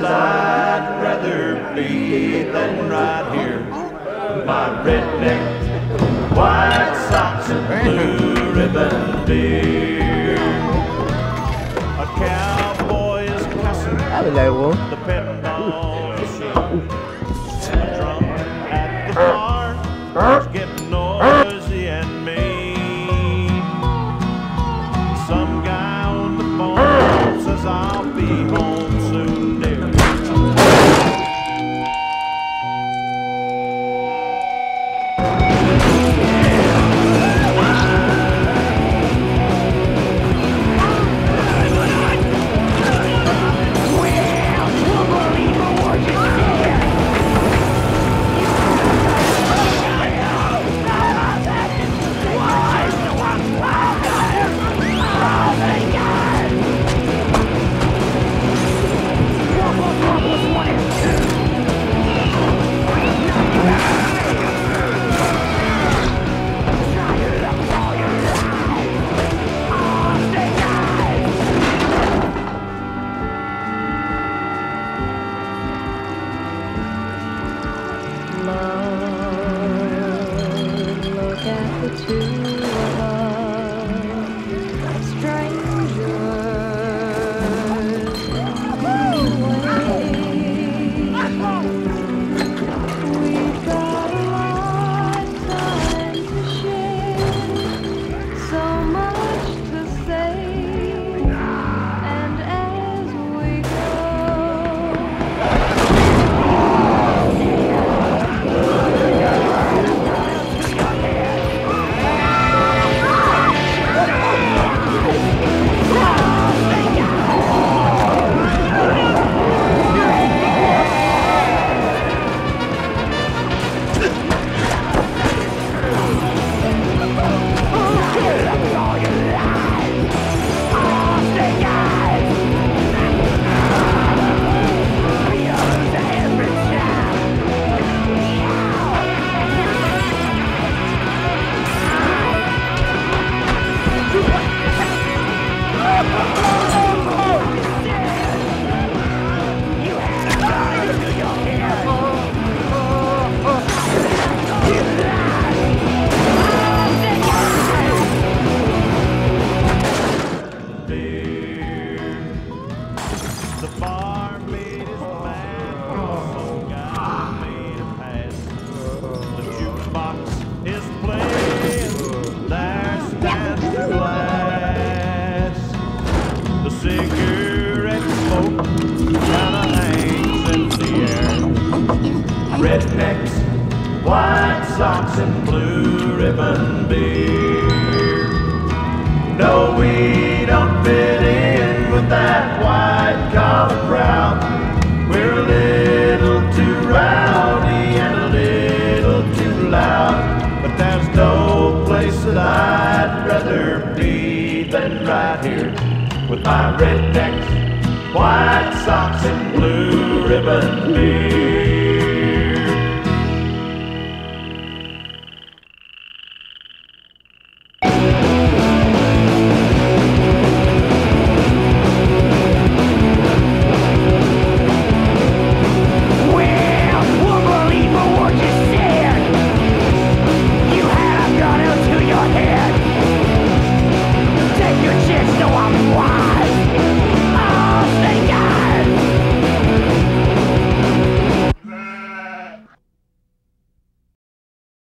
I'd rather be than right here. My redneck, white socks and blue ribbon beer. A cowboy is cussing the pedal machine. A drum at the bar is getting noisy and mean. Some guy on the phone says I'll be home soon, dear. Look at the two of us, strangers. We've got a lifetime to share, so much to say, and as we go. The barmaid is mad, some guy made a pass. The jukebox is playing, there stands the glass. The cigarette smoke kinda hangs in the air. Rednecks, white socks and blue ribbon beer. No, we don't fit in with that white collar crowd. We're a little too rowdy and a little too loud. But there's no place that I'd rather be than right here with my rednecks, white socks and blue ribbon beer.